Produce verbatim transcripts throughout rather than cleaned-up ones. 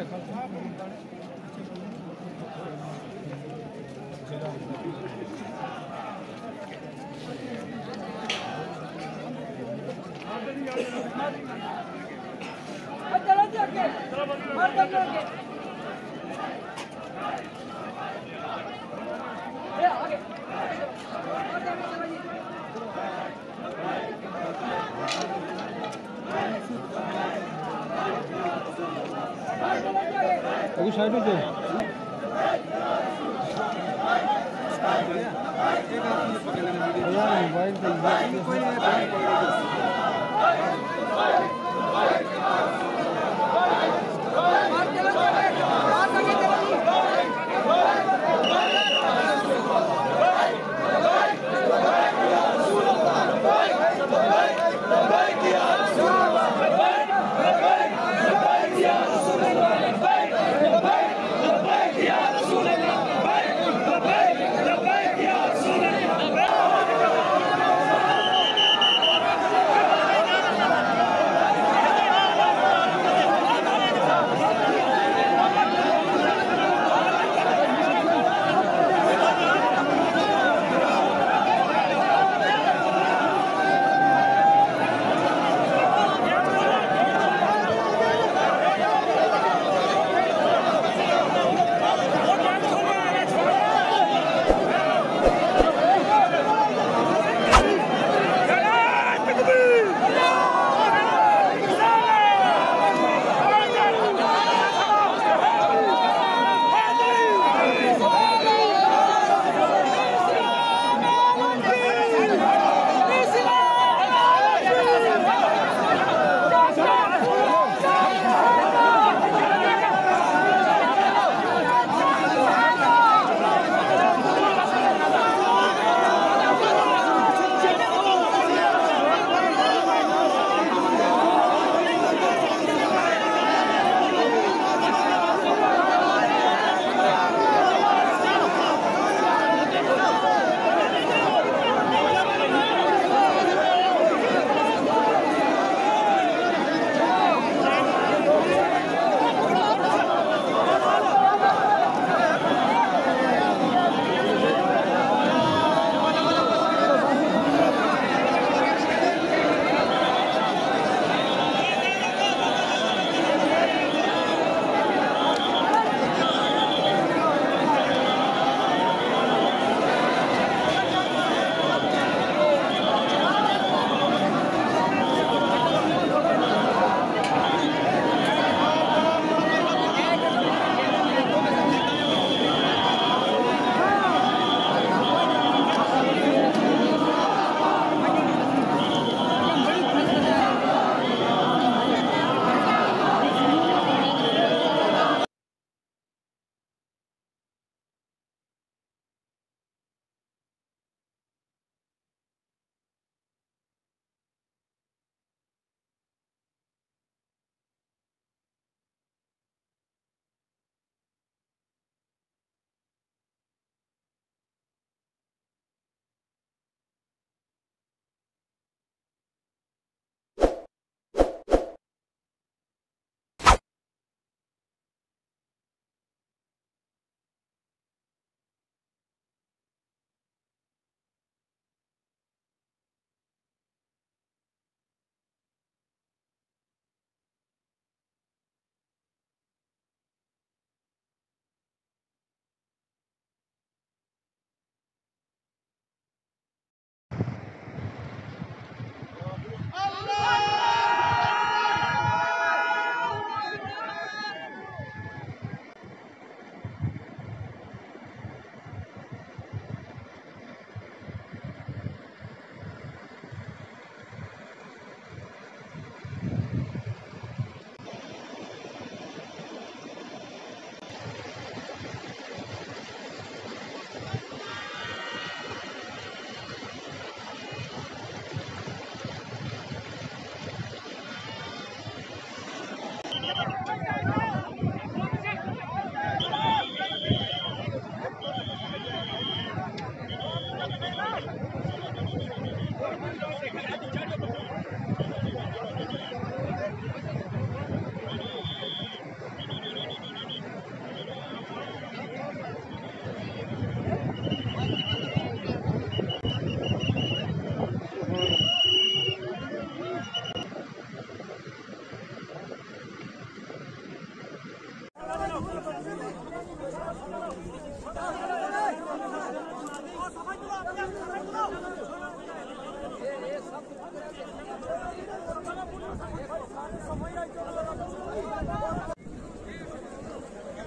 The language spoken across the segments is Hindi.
अभी साइड में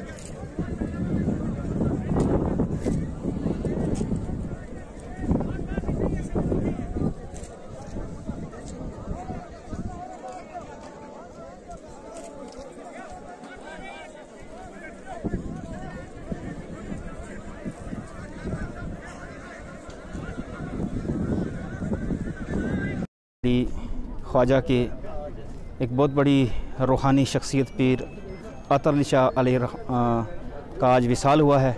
ख्वाजा के एक बहुत बड़ी रूहानी शख्सियत पीर अतर अली शाह अलैहि का आज विसाल हुआ है।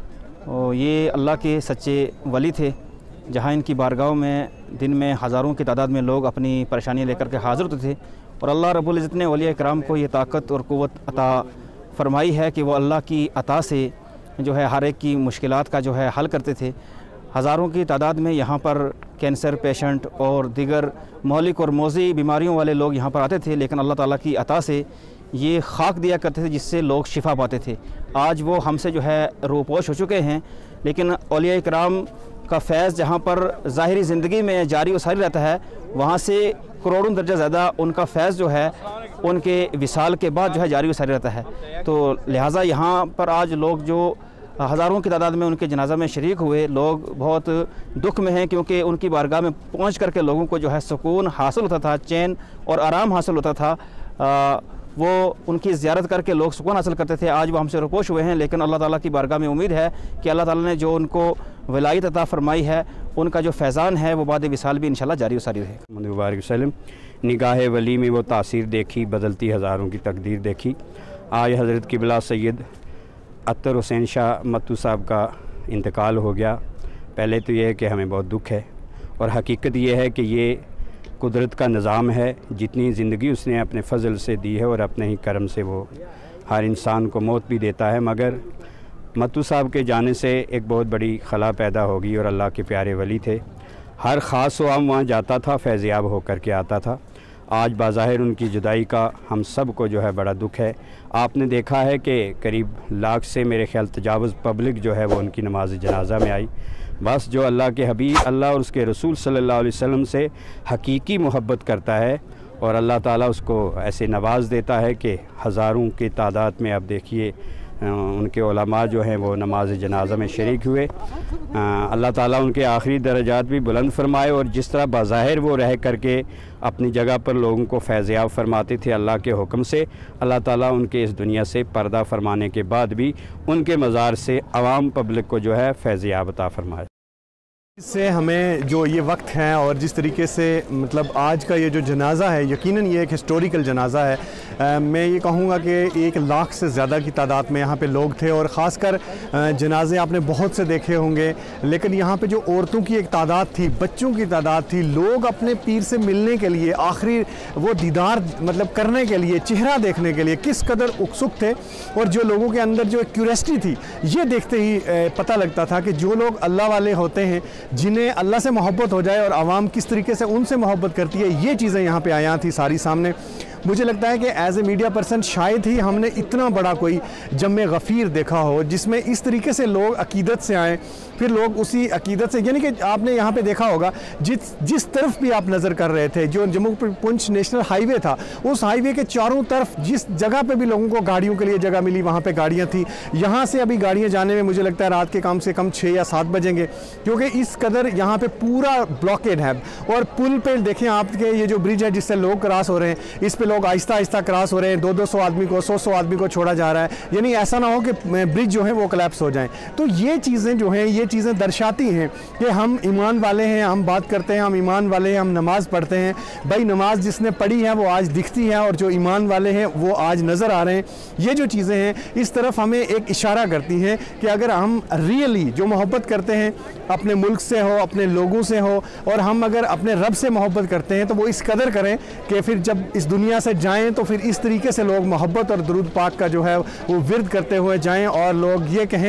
और ये अल्लाह के सच्चे वली थे, जहाँ इनकी बारगाहों में दिन में हज़ारों की तादाद में लोग अपनी परेशानियाँ लेकर के हाज़िर होते थे। और अल्लाह रब्बुल इज़्ज़त ने औलिया इकराम को ये ताकत और क़ुव्वत अता फ़रमाई है कि वो अल्लाह की अता से जो है हर एक की मुश्किलात का जो है हल करते थे। हज़ारों की तादाद में यहाँ पर कैंसर पेशेंट और दीगर मौलिक और मौज़ी बीमारियों वाले लोग यहाँ पर आते थे, लेकिन अल्लाह ताला की अता से ये खाक दिया करते थे जिससे लोग शिफा पाते थे। आज वो हमसे जो है रूपोश हो चुके हैं, लेकिन औलिया इकराम का फैज़ जहाँ पर ज़ाहिरी ज़िंदगी में जारी व सारी रहता है, वहाँ से करोड़ों दर्जा ज़्यादा उनका फैज़ जो है उनके विसाल के बाद जो है जारी व सारी रहता है। तो लिहाजा यहाँ पर आज लोग जो हज़ारों की तादाद में उनके जनाजा में शरीक हुए, लोग बहुत दुख में हैं, क्योंकि उनकी बारगाह में पहुंच करके लोगों को जो है सुकून हासिल होता था, चैन और आराम हासिल होता था। आ, वो उनकी ज़ियारत करके लोग सुकून हासिल करते थे। आज वो हमसे रुपोश हुए हैं, लेकिन अल्लाह ताला की बारगाह में उम्मीद है कि अल्लाह ताला ने जो उनको वलायत अता फ़रमाई है, उनका जो फैज़ान है वो बाद विसाल भी इंशाल्लाह जारी व सारी रहेगा। मुबारक वसल्लम निगाह वली में वो तासीर देखी, बदलती हज़ारों की तकदीर देखी। आज हज़रत क़िबला सैयद अतर हुसैन शाह मत्तू साहब का इंतकाल हो गया। पहले तो ये है कि हमें बहुत दुख है, और हकीकत ये है कि ये कुदरत का निज़ाम है। जितनी ज़िंदगी उसने अपने फ़ज़ल से दी है और अपने ही करम से वो हर इंसान को मौत भी देता है, मगर मत्तू साहब के जाने से एक बहुत बड़ी खला पैदा होगी। और अल्लाह के प्यारे वली थे, हर ख़ास व आम वहाँ जाता था, फैज़याब होकर के आता था। आज बाज़ाहिर उनकी जुदाई का हम सब को जो है बड़ा दुख है। आपने देखा है कि करीब लाख से मेरे ख्याल तजावुज़ पब्लिक जो है वो उनकी नमाज जनाजा में आई। बस जो अल्लाह के हबीब अल्लाह और उसके रसूल सल्लल्लाहु अलैहि वसल्लम से हकीकी मोहब्बत करता है, और अल्लाह ताला उसको ऐसे नवाज़ देता है कि हज़ारों की तादाद में आप देखिए उनके उलमा जो हैं वो नमाज जनाजा में शरीक हुए। अल्लाह ताला उनके आखिरी दर्जात भी बुलंद फरमाए, और जिस तरह बाज़ाहिर वो रह करके अपनी जगह पर लोगों को फैज़याब फरमाते थे अल्लाह के हुक्म से, अल्लाह ताला उनके इस दुनिया से पर्दा फरमाने के बाद भी उनके मज़ार से आवाम पब्लिक को जो है फैज़याब अता फरमाए। इससे हमें जो ये वक्त है और जिस तरीके से मतलब आज का ये जो जनाज़ा है, यकीनन ये एक हिस्टोरिकल जनाज़ा है। आ, मैं ये कहूँगा कि एक लाख से ज़्यादा की तादाद में यहाँ पे लोग थे, और ख़ासकर जनाजे आपने बहुत से देखे होंगे, लेकिन यहाँ पे जो औरतों की एक तादाद थी, बच्चों की तादाद थी, लोग अपने पीर से मिलने के लिए, आखिरी वो दीदार मतलब करने के लिए, चेहरा देखने के लिए किस कदर उत्सुक थे। और जो लोगों के अंदर जो एक क्यूरियोसिटी थी, ये देखते ही पता लगता था कि जो लोग अल्लाह वाले होते हैं, जिन्हें अल्लाह से मोहब्बत हो जाए और आवाम किस तरीके से उनसे मोहब्बत करती है, ये चीज़ें यहाँ पे आया थी सारी सामने। मुझे लगता है कि एज ए मीडिया पर्सन शायद ही हमने इतना बड़ा कोई जम्मे गफ़ीर देखा हो जिसमें इस तरीके से लोग अकीदत से आएँ, फिर लोग उसी अकीदत से, यानी कि आपने यहाँ पे देखा होगा जिस जिस तरफ भी आप नज़र कर रहे थे, जो जम्मू पुंछ नेशनल हाईवे था, उस हाईवे के चारों तरफ जिस जगह पे भी लोगों को गाड़ियों के लिए जगह मिली वहाँ पे गाड़ियाँ थी। यहाँ से अभी गाड़ियाँ जाने में मुझे लगता है रात के कम से कम छः या सात बजेंगे, क्योंकि इस कदर यहाँ पे पूरा ब्लॉकेड है। और पुल पे देखें आपके ये जो ब्रिज है जिससे लोग क्रॉस हो रहे हैं, इस पे लोग आहिस्ता आहिस्ता क्रॉस हो रहे हैं, दो दो सौ आदमी को, सौ सौ आदमी को छोड़ा जा रहा है, यानी ऐसा ना हो कि ब्रिज जो है वो कोलैप्स हो जाए। तो ये चीज़ें जो हैं, ये चीज़ें दर्शाती हैं कि हम ईमान वाले हैं, हम बात करते हैं हम ईमान वाले हैं, हम नमाज़ पढ़ते हैं। भाई नमाज जिसने पढ़ी है वो आज दिखती है, और जो ईमान वाले हैं वो आज नज़र आ रहे हैं। ये जो चीज़ें हैं इस तरफ हमें एक इशारा करती हैं कि अगर हम रियली जो मोहब्बत करते हैं अपने मुल्क से हो, अपने लोगों से हो, और हम अगर अपने रब से मोहब्बत करते हैं तो वो इस कदर करें कि फिर जब इस दुनिया से जाएं तो फिर इस तरीके से लोग मोहब्बत और दुरूद पाक का जो है वो विर्द करते हुए जाएं, और लोग ये कहें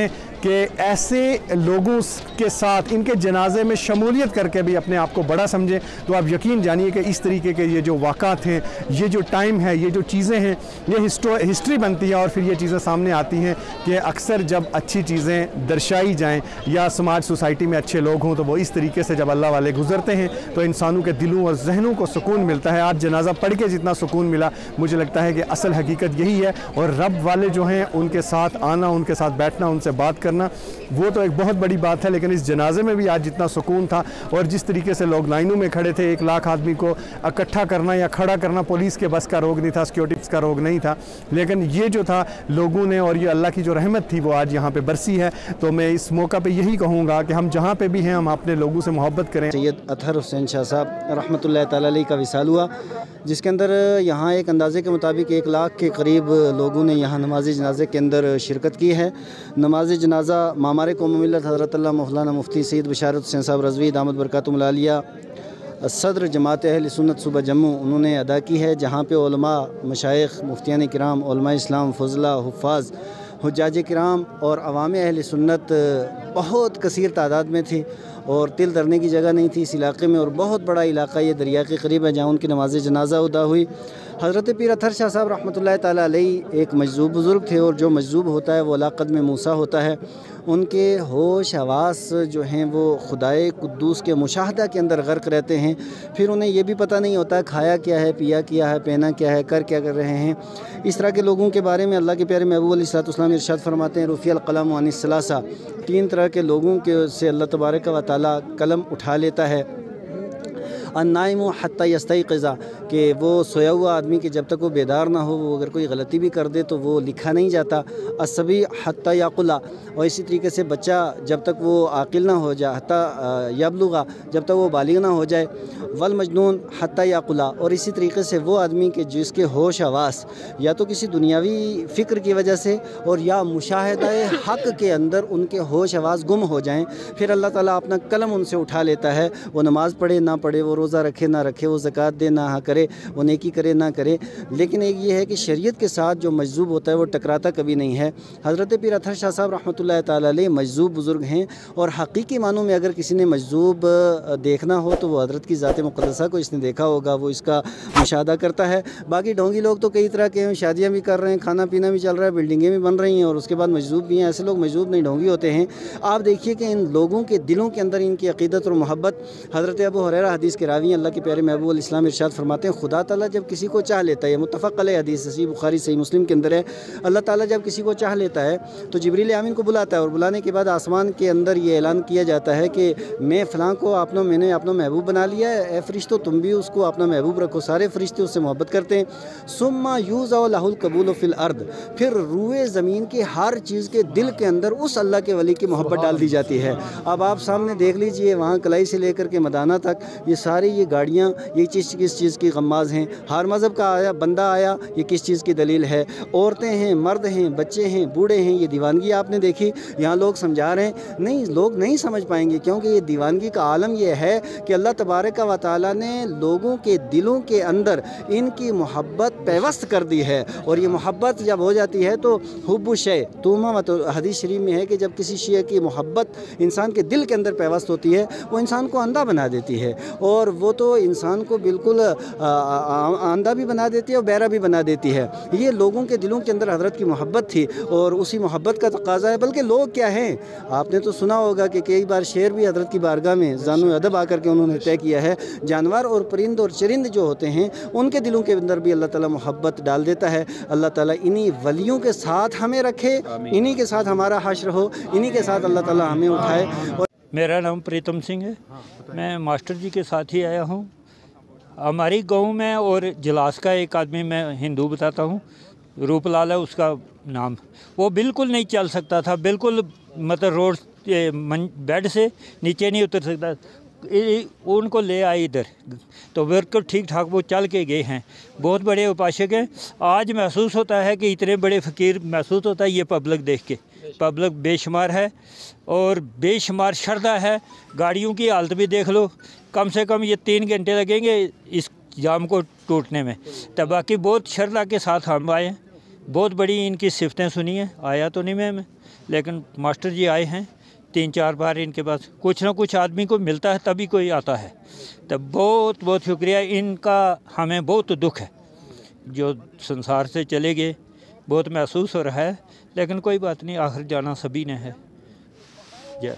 कि ऐसे लोगों के साथ इनके जनाजे में शमूलियत करके भी अपने आप को बड़ा समझें, तो आप यकीन जानिए कि इस तरीके के ये जो वाक़ात हैं, ये जो टाइम है, ये जो चीज़ें हैं, ये हिस्टो हिस्ट्री बनती है और फिर ये चीज़ें सामने आती हैं कि अक्सर जब अच्छी चीज़ें दर्शाई जाएँ या समाज सोसाइटी में अच्छे लोग हों, तो वो इस तरीके से जब अल्लाह वाले गुजरते हैं तो इंसानों के दिलों और जहनों को सुकून मिलता है। आज जनाजा पढ़ के जितना सुकून मिला, मुझे लगता है कि असल हकीकत यही है। और रब वाले जो हैं उनके साथ आना, उनके साथ बैठना, उनसे बात करना, वो तो एक बहुत बड़ी बात है। लेकिन इस जनाजे में भी आज जितना सुकून था और जिस तरीके से लोग लाइनों में खड़े थे, एक लाख आदमी को इकट्ठा करना या खड़ा करना पुलिस के बस का रोग नहीं था, सिक्योरिटी का रोग नहीं था, लेकिन ये जो था लोगों ने, और ये अल्लाह की जो रहमत थी वो आज यहाँ पे बरसी है। तो मैं इस मौका पे यही कहूँगा कि हम जहाँ पे भी हैं हम अपने लोगों से मोहब्बत करें। सैयद अतहर हुसैन शाह साहब रहमतुल्लाह ताला अलैह का विसाल हुआ, जिसके अंदर यहाँ एक अंदाज़े के मुताबिक एक लाख के करीब लोगों ने यहाँ नमाज जनाजे के अंदर शिरकत की है। नमाज जनाजा मामार कौम मिल्लत हज़रत अल्लाह मौलाना मुफ्ती सैयद बशारत हुसैन साहब रज़वी दामद बरकातुहुल आलिया सदर जमात अहल सुन्नत सूबा जम्मू उन्होंने अदा की है, जहाँ पे उलमा, मशाइख, मुफ्तियान किराम, उलमा इस्लाम, फजला, हुफ़ाज़, हुज्जाज किराम और अवाम अहल सुन्नत बहुत कसीर तादाद में थी और तिल धरने की जगह नहीं थी इस इलाके में। और बहुत बड़ा इलाका ये दरिया के करीब है जहाँ उनकी नमाज जनाजा अदा हुई। हज़रत पीर अतहर शाह साहब रहमतुल्लाह ताला अलैह एक मजज़ूब बुज़ुर्ग थे और जो मजज़ूब होता है वो अला क़द्म मूसा होता है। उनके होश हवास जो हैं वो खुदाए कुद्दूस के मुशाहदा के अंदर गर्क रहते हैं। फिर उन्हें ये भी पता नहीं होता खाया क्या है, पिया क्या है, पहना क्या है, कर क्या कर रहे हैं। इस तरह के लोगों के बारे में अल्लाह के प्यारे महबूब अलैहिस्सलाम इरशाद फरमाते हैं, रुफ़ियल क़लम अनिस सलासा, तीन तरह के लोगों के से अल्लाह तबारक व तआला कलम उठा लेता है। अन्नाइम हत्ता यस्तयक़िज़ा, कि वो सोया हुआ आदमी कि जब तक वो बेदार ना हो, वो अगर कोई गलती भी कर दे तो वो लिखा नहीं जाता। असबी हत्ता याकुला, और इसी तरीके से बच्चा जब तक वो आकिल ना हो जाए, हत्ता यबलुगा, जब तक वो बालिग ना हो जाए। वल मजनून हत्ता याकुला, और इसी तरीके से वो आदमी के जिसके होश हवास या तो किसी दुनियावी फ़िक्र की वजह से और या मुशाहदाए हक़ के अंदर उनके होश हवास गुम हो जाएँ, फिर अल्लाह ताला अपना कलम उनसे उठा लेता है। वो नमाज़ पढ़े ना पढ़े, वो रोज़ा रखे ना रखे, वो ज़कात दे ना करे, वो नेकी करे ना करे, लेकिन एक ये है कि शरीयत के साथ जो मजज़ूब होता है वो टकराता कभी नहीं है। हज़रत पीर अतहर शाह साहब रहमतुल्लाह ताला अलैह मजज़ूब बुज़ुर्ग हैं और हकीकी मानों में अगर किसी ने मजज़ूब देखना हो तो वो हज़रत की ज़ात मुक़द्दसा को इसने देखा होगा, वो इसका मुशाहदा करता है। बाकी ढोंगी लोग तो कई तरह के हैं, शादियाँ भी कर रहे हैं, खाना पीना भी चल रहा है, बिल्डिंगें भी बन रही हैं और उसके बाद मजज़ूब भी हैं। ऐसे लोग मजज़ूब नहीं ढोंगी होते हैं। आप देखिए कि इन लोगों के दिलों के अंदर इनकी अक़ीदत और मोहब्बत। हज़रत अबू हुरैरा हदीस के रावी अल्लाह के प्यारे महबूब अलैहिस्सलाम इरशाद फरमाते हैं, खुदा ताला जब किसी को चाह लेता है, मुत्तफ़क़ अलैह हदीस सही बुखारी सही मुस्लिम के अंदर है, अल्लाह ताला जब किसी को चाह लेता है तो जिब्रील आमीन को बुलाता है और बुलाने के बाद आसमान के अंदर ये ऐलान किया जाता है कि मैं फ़लाँ को अपना मैंने अपना महबूब बना लिया है, ए फ़रिश्तों तुम भी उसको अपना महबूब रखो। सारे फ़रिश्ते उससे मोहब्बत करते हैं। सुम्मा यूज़अ लहुल कबूल फ़िल अर्द, फिर रूए ज़मीन के हर चीज़ के दिल के अंदर उस अल्लाह के वली की मोहब्बत डाल दी जाती है। अब आप सामने देख लीजिए, वहाँ कलाई से लेकर के मदाना तक ये सारी ये गाड़ियाँ, ये चीज़ किस चीज़ की गम्माज़ हैं। हर मज़हब का आया बंदा आया, ये किस चीज़ की दलील है। औरतें हैं, मर्द हैं, बच्चे हैं, बूढ़े हैं, ये दीवानगी आपने देखी। यहाँ लोग समझा रहे हैं, नहीं लोग नहीं समझ पाएंगे, क्योंकि ये दीवानगी का आलम यह है कि अल्लाह तबारक व तआला ने लोगों के दिलों के अंदर इनकी मोहब्बत पेवस्त कर दी है। और ये मोहब्बत जब हो जाती है तो हुब्बु शै तुमा, मतलब हदीस शरीफ में है कि जब किसी शे की मोहब्बत इंसान के दिल के अंदर पेवस्त होती है, वो इंसान को अंधा बना देती है और वो तो इंसान को बिल्कुल अंधा भी बना देती है और बहरा भी बना देती है। ये लोगों के दिलों के अंदर हज़रत की मोहब्बत थी और उसी मोहब्बत का तकाज़ा है। बल्कि लोग क्या हैं, आपने तो सुना होगा कि कई बार शेर भी हज़रत की बारगाह में ज़ानो अदब आकर के उन्होंने तय किया है, जानवर और परिंद और चरिंद जो होते हैं उनके दिलों के अंदर भी अल्लाह ताला मोहब्बत डाल देता है। अल्लाह ताला इन्हीं वलियों के साथ हमें रखे, इन्हीं के साथ हमारा हश्र हो, इन्हीं के साथ अल्लाह ताला हमें उठाए। और मेरा नाम प्रीतम सिंह है, मैं मास्टर जी के साथ ही आया हूँ। हमारी गांव में और जलास का एक आदमी मैं हिंदू बताता हूँ, रूपलाल है उसका नाम, वो बिल्कुल नहीं चल सकता था, बिल्कुल मतलब रोड बेड से नीचे नहीं उतर सकता। उनको ले आए इधर तो बिल्कुल ठीक ठाक वो चल के गए हैं। बहुत बड़े उपासक हैं। आज महसूस होता है कि इतने बड़े फ़कीर महसूस होता है ये पब्लिक देख के। पब्लिक बेशुमार है और बेशुमार श्रद्धा है। गाड़ियों की हालत भी देख लो, कम से कम ये तीन घंटे लगेंगे इस जाम को टूटने में। तो बाकी बहुत श्रद्धा के साथ हम आए, बहुत बड़ी इनकी सिफतें सुनी हैं, आया तो नहीं मैं मैं लेकिन मास्टर जी आए हैं तीन चार बार इनके पास, कुछ ना कुछ आदमी को मिलता है तभी कोई आता है। तब बहुत बहुत शुक्रिया इनका, हमें बहुत दुख है जो संसार से चले गए, बहुत महसूस हो रहा है, लेकिन कोई बात नहीं, आखिर जाना सभी ने है। जय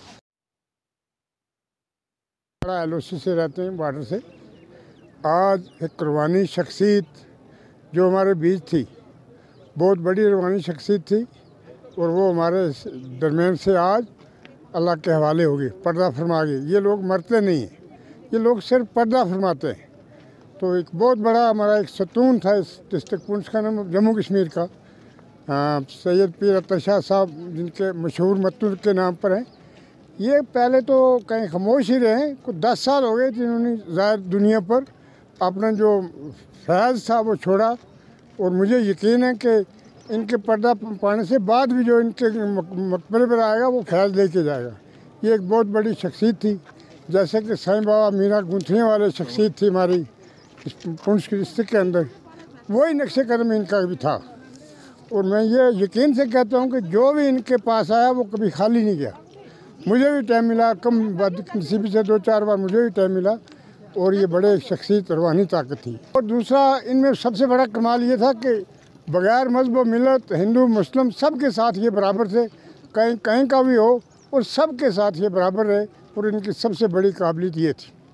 एल ओ सी से रहते हैं बॉर्डर से। आज एक कुर्बानी शख्सियत जो हमारे बीच थी, बहुत बड़ी कुर्बानी शख्सियत थी और वो हमारे दरमियान से आज अल्लाह के हवाले हो गई, पर्दा फरमा गई। ये लोग मरते नहीं हैं, ये लोग सिर्फ पर्दा फरमाते हैं। तो एक बहुत बड़ा हमारा एक सतून था इस डिस्ट्रिक्ट पुंछ का नाम जम्मू कश्मीर का, सैयद पीर अत्तर शाह साहब, जिनके मशहूर मत्तू के नाम पर हैं। ये पहले तो कहीं खामोश ही रहे, कुछ दस साल हो गए जिन्होंने ज़ाहिर दुनिया पर अपना जो फैज़ था वो छोड़ा। और मुझे यकीन है कि इनके पर्दा पाने से बाद भी जो इनके मकबरे पर आएगा वो फैज़ लेके जाएगा। ये एक बहुत बड़ी शख्सियत थी, जैसे कि साईं बाबा मीरा गुंथियाँ वाले शख्सियत थी हमारी पुंछ के डिस्ट्रिक्ट के अंदर, वही नक्शे कदम इनका भी था। और मैं ये यकीन से कहता हूँ कि जो भी इनके पास आया वो कभी खाली नहीं गया। मुझे भी टाइम मिला, कम बदनसीबी से दो चार बार मुझे भी टाइम मिला, और ये बड़े शख्सियत रूहानी ताकत थी। और दूसरा इनमें सबसे बड़ा कमाल ये था कि बग़ैर मज़हब मिलत, हिंदू मुस्लिम सब के साथ ये बराबर थे, कहीं कहीं का भी हो और सब के साथ ये बराबर रहे। और इनकी सबसे बड़ी काबिलियत ये थी।